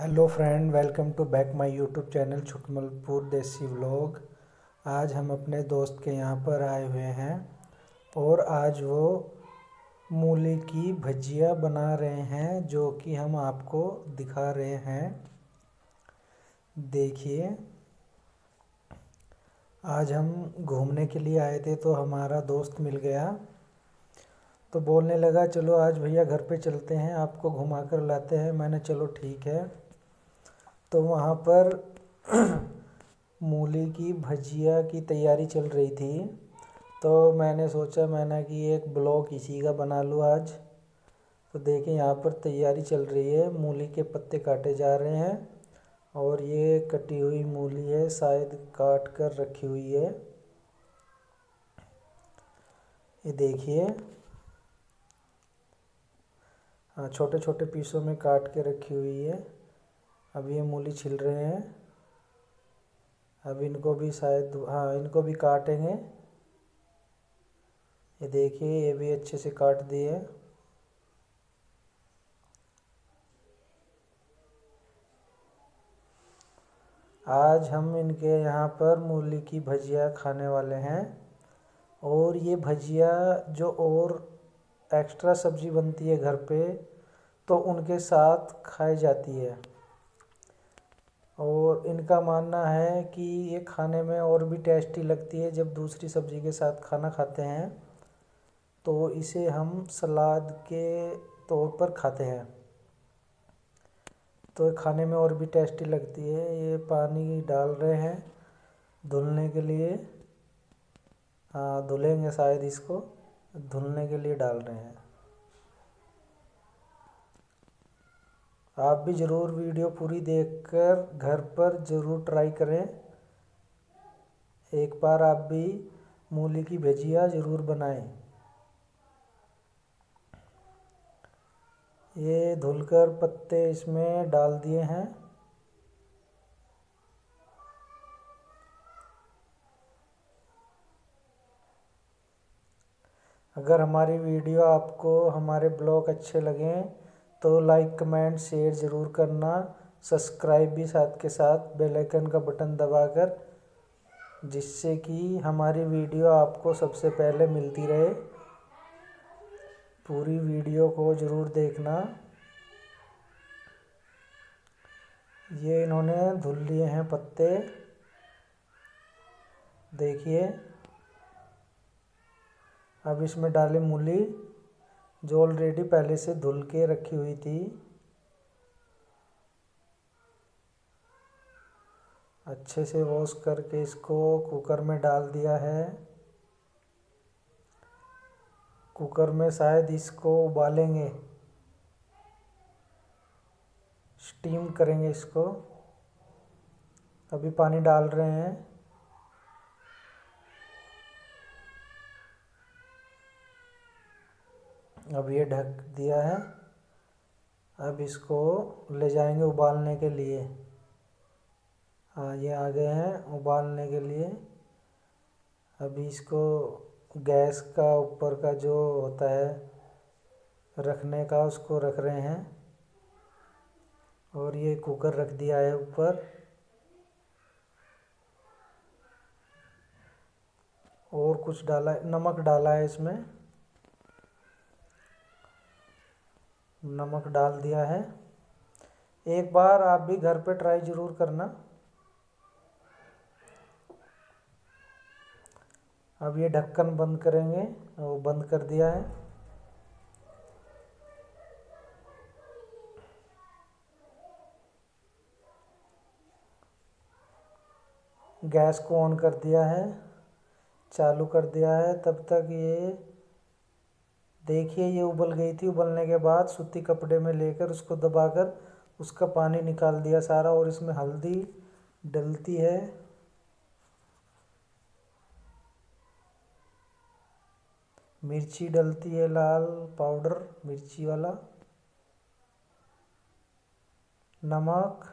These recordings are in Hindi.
Hello friend, welcome to back my YouTube channel Chhutmalpur desi vlog. आज हम अपने दोस्त के यहाँ पर आए हुए हैं और आज वो मूली की भजिया बना रहे हैं, जो कि हम आपको दिखा रहे हैं। देखिए, आज हम घूमने के लिए आए थे तो हमारा दोस्त मिल गया, तो बोलने लगा चलो आज भैया घर पे चलते हैं, आपको घुमा कर लाते हैं। मैंने चलो ठीक है। तो वहाँ पर मूली की भजिया की तैयारी चल रही थी, तो मैंने सोचा कि एक ब्लॉग इसी का बना लूँ आज। तो देखिए, यहाँ पर तैयारी चल रही है, मूली के पत्ते काटे जा रहे हैं और ये कटी हुई मूली है, शायद काट कर रखी हुई है। ये देखिए, हाँ, छोटे छोटे पीसों में काट के रखी हुई है। अब ये मूली छिल रहे हैं। अब इनको भी शायद, हाँ, इनको भी काटेंगे। ये देखिए, ये भी अच्छे से काट दिए। आज हम इनके यहाँ पर मूली की भजिया खाने वाले हैं। और ये भजिया जो और एक्स्ट्रा सब्जी बनती है घर पे, तो उनके साथ खाई जाती है। और इनका मानना है कि ये खाने में और भी टेस्टी लगती है जब दूसरी सब्जी के साथ खाना खाते हैं, तो इसे हम सलाद के तौर पर खाते हैं, तो खाने में और भी टेस्टी लगती है। ये पानी डाल रहे हैं धुलने के लिए। हाँ, धुलेंगे शायद, इसको धुलने के लिए डाल रहे हैं। आप भी ज़रूर वीडियो पूरी देखकर घर पर ज़रूर ट्राई करें। एक बार आप भी मूली की भजिया ज़रूर बनाएं। ये धुलकर पत्ते इसमें डाल दिए हैं। अगर हमारी वीडियो आपको, हमारे ब्लॉग अच्छे लगें तो लाइक कमेंट शेयर ज़रूर करना। सब्सक्राइब भी साथ के साथ बेल आइकन का बटन दबाकर, जिससे कि हमारी वीडियो आपको सबसे पहले मिलती रहे। पूरी वीडियो को ज़रूर देखना। ये इन्होंने धुल लिए हैं पत्ते, देखिए। अब इसमें डाले मूली, जो ऑलरेडी पहले से धुल के रखी हुई थी। अच्छे से वॉश करके इसको कुकर में डाल दिया है। कुकर में शायद इसको उबालेंगे, स्टीम करेंगे इसको। अभी पानी डाल रहे हैं। अब ये ढक दिया है। अब इसको ले जाएंगे उबालने के लिए। हाँ, ये आ गए हैं उबालने के लिए। अभी इसको गैस का ऊपर का जो होता है रखने का, उसको रख रहे हैं। और ये कुकर रख दिया है ऊपर। और कुछ डाला, नमक डाला है इसमें, नमक डाल दिया है। एक बार आप भी घर पे ट्राई ज़रूर करना। अब ये ढक्कन बंद करेंगे, वो बंद कर दिया है। गैस को ऑन कर दिया है, चालू कर दिया है। तब तक ये देखिए, ये उबल गई थी। उबलने के बाद सूती कपड़े में लेकर उसको दबाकर उसका पानी निकाल दिया सारा। और इसमें हल्दी डलती है, मिर्ची डलती है, लाल पाउडर मिर्ची वाला, नमक,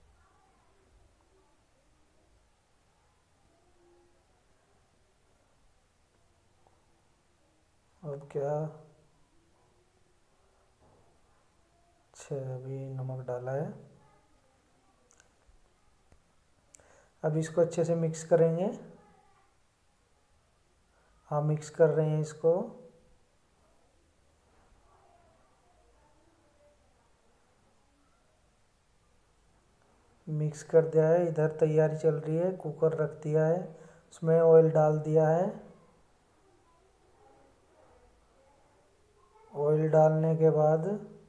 अब क्या, अच्छा, अभी नमक डाला है। अब इसको अच्छे से मिक्स करेंगे। हाँ, मिक्स कर रहे हैं इसको। मिक्स कर दिया है। इधर तैयारी चल रही है, कुकर रख दिया है, उसमें ऑयल डाल दिया है। ऑयल डालने के बाद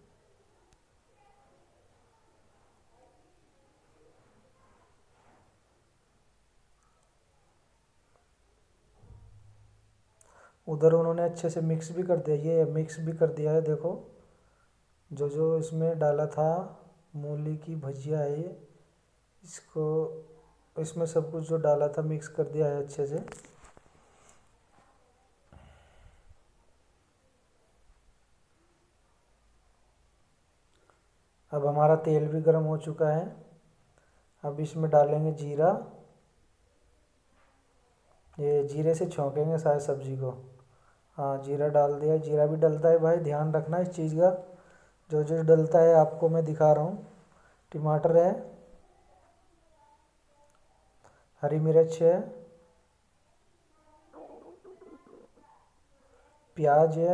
उधर उन्होंने अच्छे से मिक्स भी कर दिया, ये मिक्स भी कर दिया है। देखो जो जो इसमें डाला था, मूली की भजिया है ये, इसको इसमें सब कुछ जो डाला था मिक्स कर दिया है अच्छे से। अब हमारा तेल भी गर्म हो चुका है। अब इसमें डालेंगे जीरा। ये जीरे से छौंकेंगे शायद सब्जी को। हाँ, जीरा डाल दिया। जीरा भी डलता है भाई, ध्यान रखना इस चीज़ का। जो जो डलता है आपको मैं दिखा रहा हूँ। टमाटर है, हरी मिर्च है, प्याज है,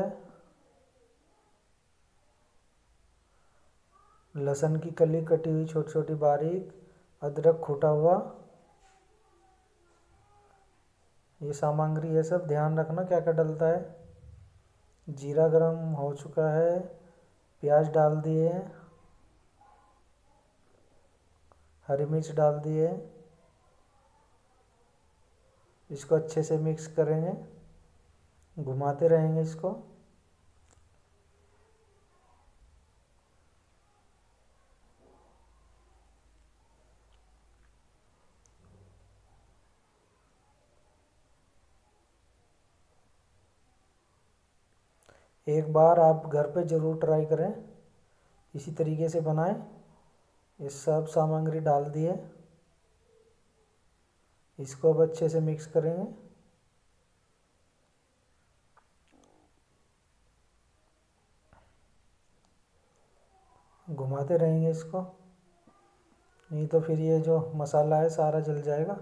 लहसुन की कली कटी हुई छोटी छोटी बारीक, अदरक कूटा हुआ। ये सामग्री है सब, ध्यान रखना क्या क्या डलता है। जीरा गरम हो चुका है, प्याज डाल दिए, हरी मिर्च डाल दिए। इसको अच्छे से मिक्स करेंगे, घुमाते रहेंगे इसको। एक बार आप घर पे ज़रूर ट्राई करें, इसी तरीके से बनाएं। ये सब सामग्री डाल दिए, इसको अब अच्छे से मिक्स करेंगे। घुमाते रहेंगे इसको, नहीं तो फिर ये जो मसाला है सारा जल जाएगा।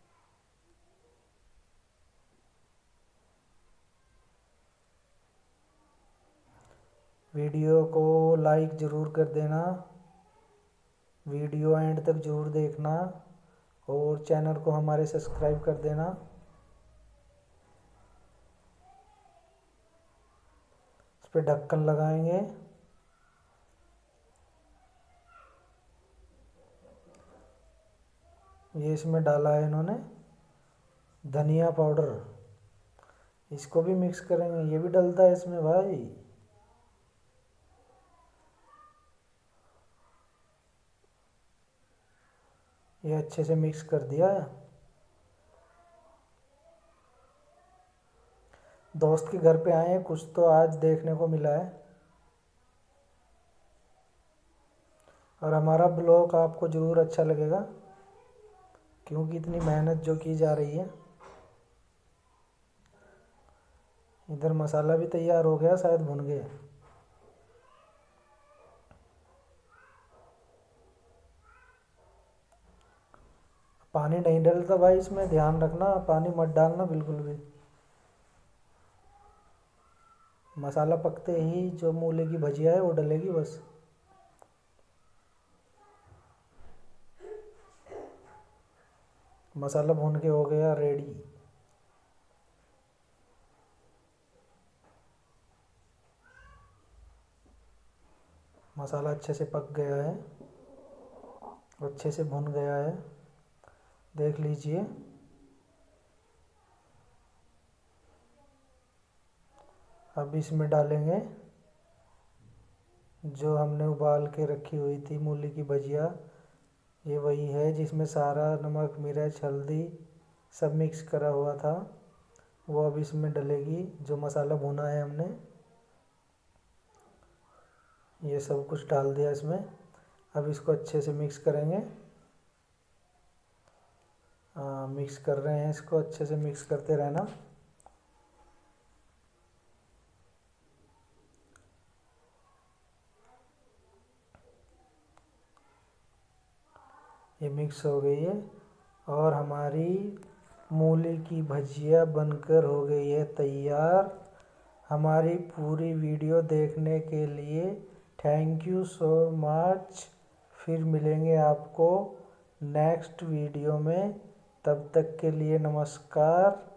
वीडियो को लाइक ज़रूर कर देना, वीडियो एंड तक ज़रूर देखना, और चैनल को हमारे सब्सक्राइब कर देना। इस पर ढक्कन लगाएंगे। ये इसमें डाला है इन्होंने धनिया पाउडर, इसको भी मिक्स करेंगे। ये भी डलता है इसमें भाई। ये अच्छे से मिक्स कर दिया है। दोस्त के घर पे आए हैं, कुछ तो आज देखने को मिला है। और हमारा ब्लॉग आपको ज़रूर अच्छा लगेगा, क्योंकि इतनी मेहनत जो की जा रही है। इधर मसाला भी तैयार हो गया, शायद भुन गए। पानी नहीं डलता भाई इसमें, ध्यान रखना, पानी मत डालना बिल्कुल भी। मसाला पकते ही जो मूली की भजिया है वो डलेगी बस। मसाला भून के हो गया रेडी। मसाला अच्छे से पक गया है, अच्छे से भुन गया है, देख लीजिए। अब इसमें डालेंगे जो हमने उबाल के रखी हुई थी मूली की भजिया। ये वही है जिसमें सारा नमक मिर्च हल्दी सब मिक्स करा हुआ था, वो अब इसमें डलेगी। जो मसाला भुना है हमने, ये सब कुछ डाल दिया इसमें। अब इसको अच्छे से मिक्स करेंगे। मिक्स कर रहे हैं इसको, अच्छे से मिक्स करते रहना। ये मिक्स हो गई है। और हमारी मूली की भजिया बनकर हो गई है तैयार। हमारी पूरी वीडियो देखने के लिए थैंक यू सो मच। फिर मिलेंगे आपको नेक्स्ट वीडियो में, तब तक के लिए नमस्कार।